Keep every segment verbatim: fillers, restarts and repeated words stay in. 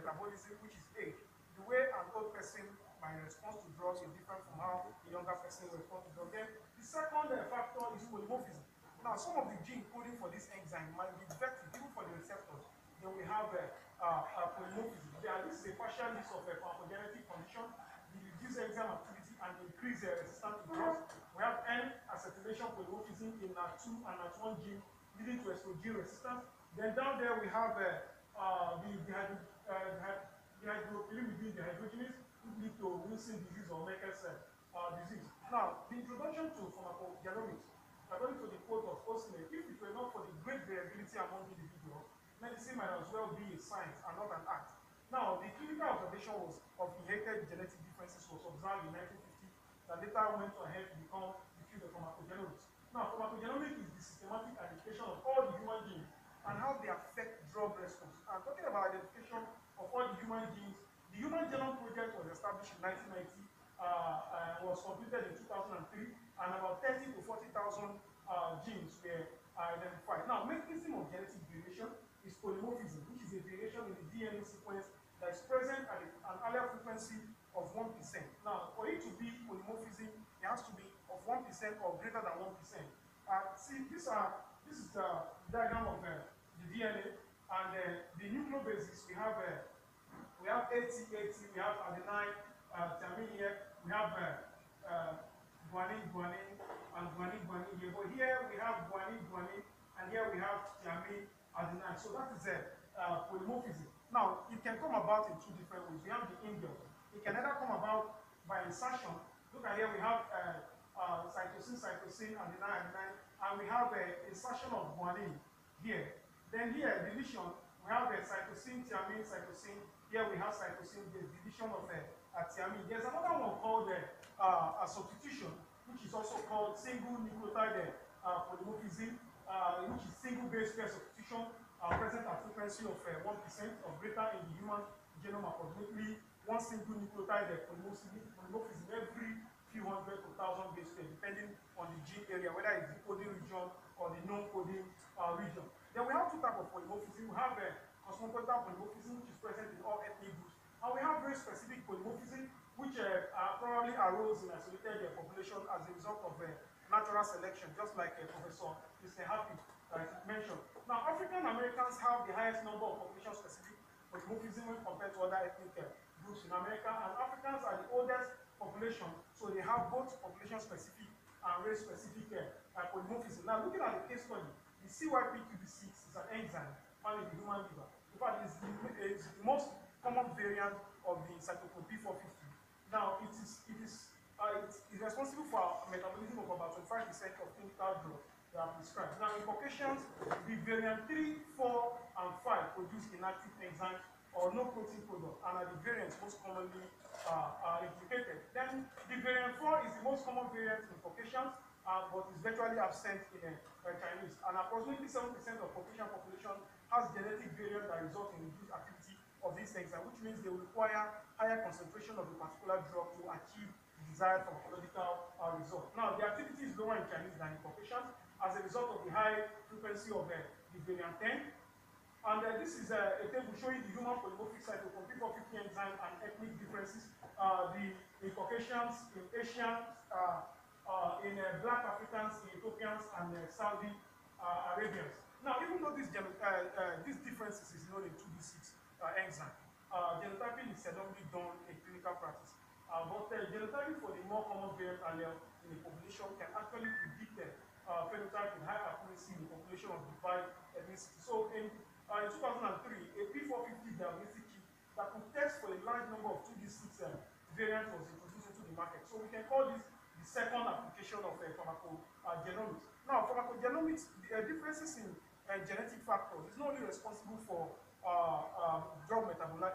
metabolism, which is age. The way an old person might respond to drugs is different from how a younger person responds to drugs. Then the second uh, factor is polymorphism. Now, some of the gene coding for this enzyme might be defective even for the receptors. Then we have uh, uh, uh, polymorphism. There, this is a partial list of uh, pharmacogenetic conditions. The reduced enzyme activity and increased uh, resistance to drugs. We have N-acetylation polymorphism in N A T two and N A T one gene, leading to estrogen resistance. Then down there we have uh, uh, the dehydro, uh, dehydropyrimidine dehydrogenase, which lead to Wilson disease or Merkel's uh, uh, disease. Now, the introduction to pharmacogenomics, according to the quote of Osner, if it were not for the great variability among individuals, medicine might as well be a science and not an art. Now, the clinical observation was of inherited genetic differences was observed in nineteen fifty that later went ahead to become the field of pharmacogenomics. Now, pharmacogenomics is the systematic identification of all the human genes and how they affect drug response. And talking about identification of all the human genes, the Human Genome Project was established in nineteen ninety, uh, uh, was completed in two thousand three, and about thirty to forty thousand uh, genes were uh, identified. Now, mechanism of genetic variation is polymorphism, which is a variation in the D N A sequence that is present at an earlier frequency of one percent. Now, for it to be polymorphism, it has to be of one percent or greater than one percent. Uh, see, these are, this is the diagram of uh, the D N A, and uh, the nucleobases, we have uh, we have A T, A T, we have adenine, uh, thymine here, we have uh, uh, guanine, guanine, and guanine, guanine here. But here we have guanine, guanine, and here we have thymine, adenine. So that is a uh, polymorphism. Now, it can come about in two different ways. We have the indel. It can either come about by insertion. Look at here, we have uh, uh, cytosine, cytosine, adenine, adenine, and we have a uh, insertion of guanine here. Then here, deletion, we have a uh, cytosine, thymine, cytosine. Here we have cytosine, the deletion of a uh, uh, thymine. There's another one called uh, uh, a substitution, which is also called single nucleotide uh, polymorphism, uh, which is single base pair substitution, uh, present at frequency of uh, one percent or greater in the human genome, approximately one single nucleotide uh, polymorphism every few hundred to thousand base pair, depending on the gene area, whether it's the coding region or the non-coding uh, region. Then we have two types of polymorphism. We have a uh, cosmopolitan polymorphism, which is present in all ethnic groups, and we have very specific polymorphism, which uh, uh, probably arose in isolated uh, population as a result of uh, natural selection, just like uh, Professor Mister Happy uh, mentioned. Now, African Americans have the highest number of population-specific polymorphism when compared to other ethnic uh, groups in America, and Africans are the oldest population, so they have both population-specific and race-specific uh, uh, polymorphism. Now, looking at the case study, the C Y P Q B six is an enzyme found in the human liver. In fact, it's the, it's the most common variant of the cytochrome P four fifty. Now, it is it is uh, it is responsible for metabolism of about twenty-five percent of clinical drugs that are prescribed. Now, in Caucasians, the variant three, four, and five produce inactive enzymes or no protein product, and are the variants most commonly uh, uh, implicated. Then, the variant four is the most common variant in Caucasians, uh, but is virtually absent in uh, uh, Chinese. And approximately seven percent of Caucasian population has genetic variant that result in reduced activity of this enzyme, which means they will require higher concentration of a particular drug to achieve the desired pharmacological uh, result. Now, the activity is lower in Chinese than in Caucasians as a result of the high frequency of uh, the variant ten. And uh, this is uh, a table showing the human polymorphic cytochrome P four fifty enzyme and ethnic differences. Uh, the in Caucasians, in Asians, uh, uh, in uh, Black Africans, in Ethiopians, and uh, Saudi uh, Arabians. Now, even though this uh, uh, these differences is known in two B six uh, enzyme, uh, genotyping is seldomly done in clinical practice. Uh, but uh, genotyping for the more common variant allele in the population can actually predict the uh, phenotype with high accuracy in the population of defined ethnicity. So, in Uh, in two thousand three, a P four fifty diagnostic kit that could test for a large number of two D six uh, variants was introduced into the market. So we can call this the second application of uh, pharmacogenomics. Now, pharmacogenomics, the uh, differences in uh, genetic factors is not only responsible for uh, uh, drug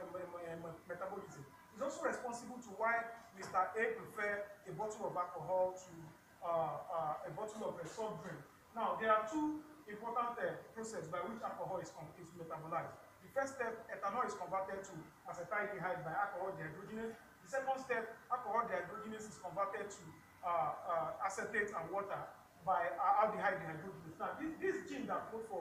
metabolism, it's also responsible to why Mister A prefer a bottle of alcohol to uh, uh, a bottle of a soft drink. Now, there are two important uh, process by which alcohol is, is metabolized. The first step, ethanol is converted to acetaldehyde by alcohol dehydrogenase. The second step, alcohol dehydrogenase is converted to uh, uh, acetate and water by uh, aldehyde dehydrogenase. Now, this, this gene that code for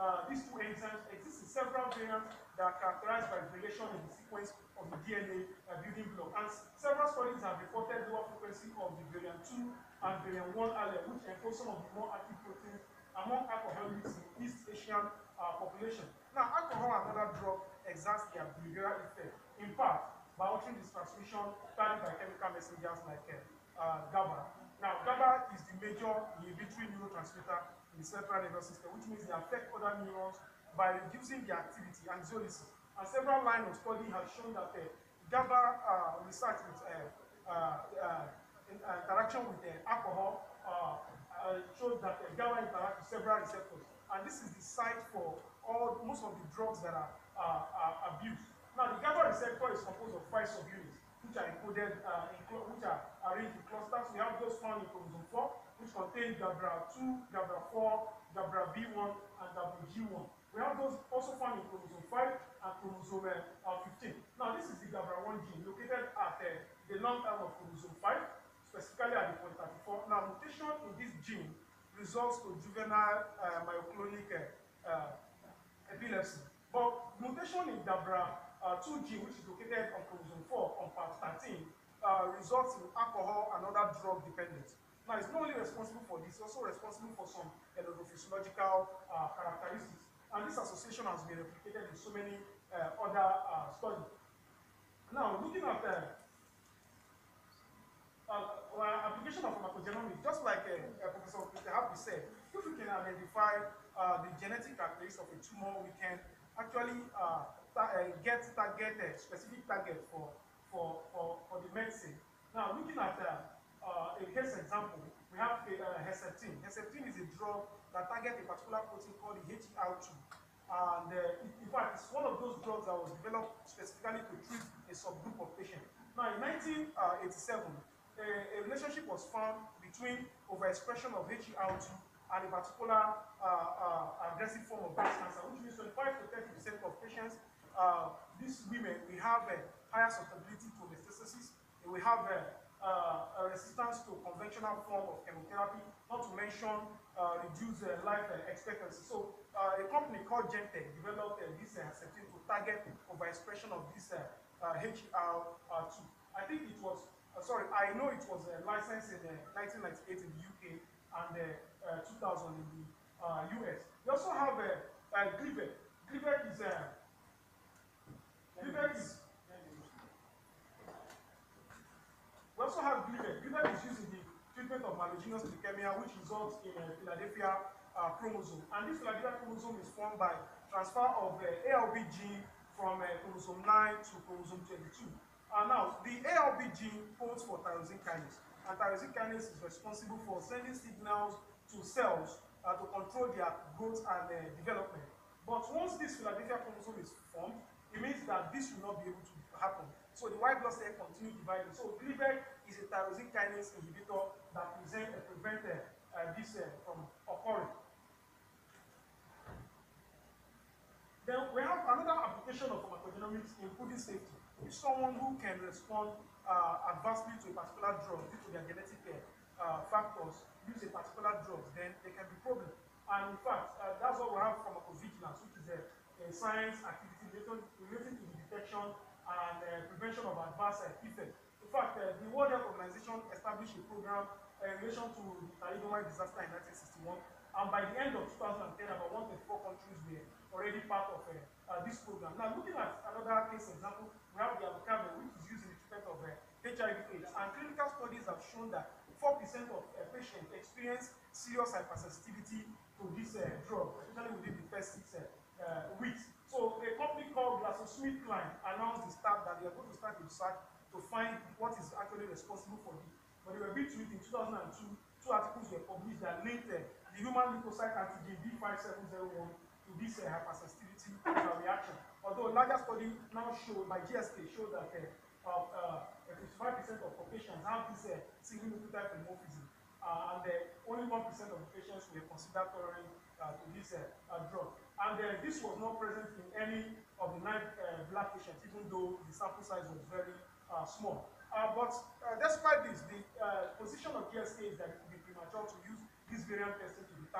uh, these two enzymes exist in several variants that are characterized by variation in the sequence of the D N A uh, building block. And several studies have reported lower frequency of the variant two and variant one allele, which encode some of the more active proteins among alcoholics in East Asian uh, population. Now, alcohol and other drugs exert their behavioral effect, in part, by altering this transmission carried by chemical messengers like uh, uh, GABA. Now, GABA is the major inhibitory neurotransmitter in the central nervous system, which means they affect other neurons by reducing their activity and xylosis. And several lines of study have shown that uh, GABA uh, research with uh, uh, uh, in, uh, interaction with uh, alcohol uh, uh, shows that uh, GABA interacts with several receptors. And this is the site for all most of the drugs that are uh, uh, abused. Now, the GABA receptor is composed of five subunits, which are encoded, uh, in which are arranged in clusters. We have those found in chromosome four, which contain GABA two, GABA four, GABA B one, and GABA G one. We have those also found in chromosome five and chromosome uh, fifteen. Now, this is the GABA one gene located at uh, the long arm of chromosome five, specifically at the point thirty-four. Now, mutation in this gene results to juvenile uh, myoclonic uh, uh, epilepsy. But mutation in GABA uh, two gene, which is located on chromosome four on part thirteen, uh, results in alcohol and other drug dependence. Now, it's not only responsible for this, it's also responsible for some electrophysiological uh, characteristics. And this association has been replicated in so many uh, other uh, studies. Now, looking at the uh, uh, application of pharmacogenomics, just like uh, uh, Professor Peter Happy said, if we can identify uh, the genetic characteristics of a tumor, we can actually uh, ta uh, get target uh, specific target for for for for the medicine. Now, looking at uh, uh, a case example, we have uh, Herceptin. Herceptin is a drug that targets a particular protein called the H E R two, and uh, in fact, it's one of those drugs that was developed specifically to treat a subgroup of patients. Now, in nineteen eighty-seven, a, a relationship was found between overexpression of H E R two and a particular uh, uh, aggressive form of breast cancer, which means twenty-five to thirty percent of patients, uh, these women, we have a higher susceptibility to metastasis, we have a, uh, a resistance to conventional form of chemotherapy, not to mention uh, reduced uh, life uh, expectancy. So uh, a company called Gentech developed uh, this uh, Herceptin to target overexpression of this uh, uh, H E R two. I think it was, uh, sorry, I know it was uh, licensed in uh, nineteen ninety-eight in the U K and uh, uh, two thousand in the uh, U S. We also have uh, uh, Gleevec. Gleevec is uh, Gleevec is we also have Gleevec. Gleevec is used in the treatment of myelogenous leukemia, which results in a Philadelphia uh, chromosome. And this Philadelphia chromosome is formed by transfer of uh, A L B gene from uh, chromosome nine to chromosome twenty-two. Uh, now, the A L B gene codes for tyrosine kinase, and tyrosine kinase is responsible for sending signals to cells uh, to control their growth and uh, development. But once this Philadelphia chromosome is formed, it means that this will not be able to happen. So the white blood cell continue dividing. So Gleevec is a tyrosine kinase inhibitor that present, uh, prevent uh, uh, this uh, from occurring. Then we have another application of pharmacogenomics in food safety. If someone who can respond uh, adversely to a particular drug due to their genetic uh, factors use a particular drug, then there can be problems. And in fact, uh, that's what we have pharmacovigilance, which is a, a science activity related to the detection and uh, prevention of adverse uh, effects. In fact, uh, the World Health Organization established a program uh, in relation to the thalidomide disaster in nineteen sixty-one, and by the end of two thousand ten, about one hundred thirty-four countries were already part of uh, uh, this program. Now, looking at another case example, we have the avocado, which is used in the treatment of uh, H I V AIDS, and clinical studies have shown that four percent of uh, patients experience serious hypersensitivity to this uh, drug, especially within the first six uh, uh, weeks. So a company called GlaxoSmithKline announced the start that they are going to start a research to find what is actually responsible for this. But they were bit to it in two thousand two. Two articles were published that linked uh, the human leukocyte antigen B five seven zero one to this uh, hypersensitivity uh, reaction. Although a larger study now showed by G S K showed that uh, fifty-five percent uh, of patients have this uh, single nucleotide polymorphism, uh, and uh, only one percent of the patients were considered tolerant uh, to this uh, uh, drug. And uh, this was not present in any of the nine uh, black patients, even though the sample size was very uh, small. Uh, but uh, despite this, the uh, position of G S K is that it would be premature to use this variant testing to determine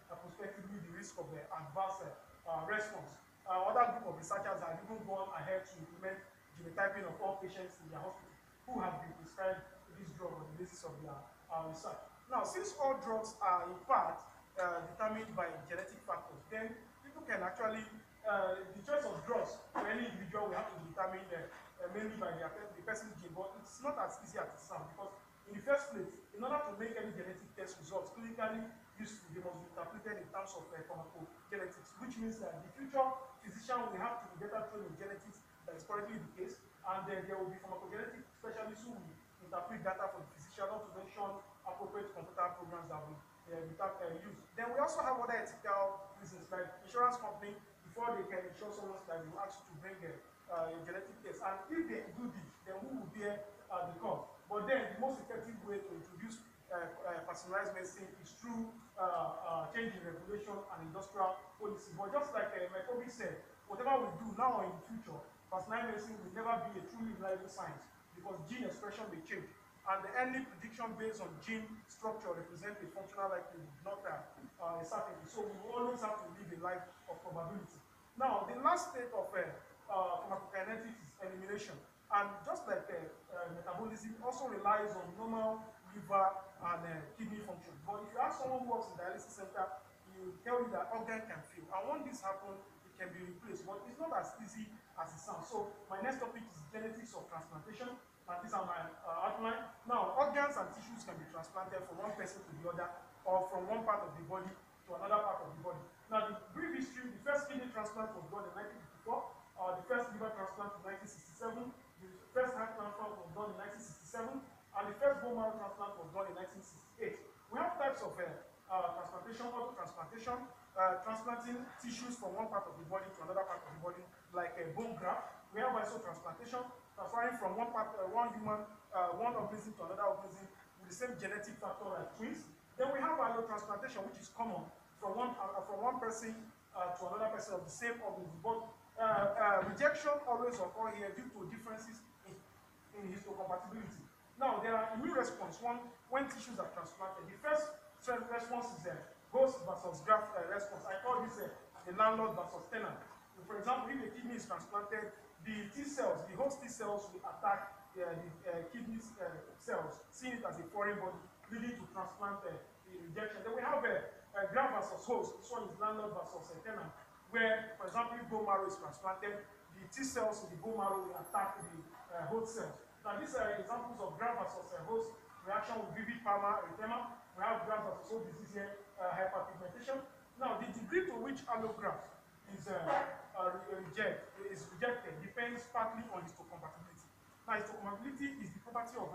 uh, prospectively the risk of the adverse uh, uh, response. Uh, other group of researchers have even gone ahead to implement genotyping of all patients in their hospital who have been prescribed this drug on the basis of their uh, research. Now, since all drugs are in part uh, determined by genetic factors, then people can actually, uh, the choice of drugs for any individual will have to be determined uh, uh, mainly by their, the person's gene, but it's not as easy as it sounds, because in the first place, in order to make any genetic test results clinically useful, they must be interpreted in terms of uh, pharmacogenetics, which means that the future physician will have to be better trained in genetics than is currently the case, and then there will be pharmacogenetic specialists who will interpret data for the physician, not to mention appropriate computer programs that will uh, uh, use. Then we also have other ethical reasons, like insurance company, before they can insure someone's life, they will ask you to bring a, uh, a genetic test, and if they do this, then who will bear uh, the cost? But then the most effective way to introduce uh, uh, personalized medicine is through uh, uh, changing regulation and industrial policy. But just like uh, my colleague said, whatever we do now or in the future, personalized medicine will never be a truly reliable science, because gene expression may change, and the early prediction based on gene structure represents a functional likelihood, not uh, uh, a certainty. So we will always have to live a life of probability. Now, the last state of uh, uh, pharmacokinetics is elimination. And just like uh, uh, metabolism also relies on normal liver and uh, kidney function. But if you ask someone who works in dialysis center, he will tell you that organ can fail. And when this happens, it can be replaced. But it's not as easy as it sounds. So my next topic is genetics of transplantation. And these are my uh, outline. Now, organs and tissues can be transplanted from one person to the other, or from one part of the body to another part of the body. Now, the brief history: the first kidney transplant was done in nineteen fifty-four. Uh, the first liver transplant in nineteen sixty-seven. The first heart transplant was done in nineteen sixty-seven, and the first bone marrow transplant was done in nineteen sixty-eight. We have types of uh, uh, transplantation: auto transplantation, uh, transplanting tissues from one part of the body to another part of the body, like a bone graft. We have iso transplantation, transferring from one part, uh, one human, uh, one organism to another organism with the same genetic factor like twins. Then we have allotransplantation, which is common from one uh, from one person uh, to another person of the same organism, but Uh, uh, rejection always occur here due to differences in, in histocompatibility. Now, there are immune response one, when tissues are transplanted. The first response is a host versus graft uh, response. I call this uh, the landlord versus tenant. For example, if the kidney is transplanted, the T cells, the host T cells will attack uh, the uh, kidney uh, cells, seeing it as a foreign body, leading to transplant uh, rejection. Then we have a uh, uh, graft versus host. This one is landlord versus uh, tenant, where, for example, if bone marrow is transplanted, the T cells in the bone marrow will attack the uh, host cells. Now, these are examples of graft versus uh, host reaction with vivid palmar erythema. We have graft versus host disease here, uh, hyperpigmentation. Now, the degree to which allograft is uh, uh, reject, is rejected depends partly on histocompatibility. Now, histocompatibility is the property of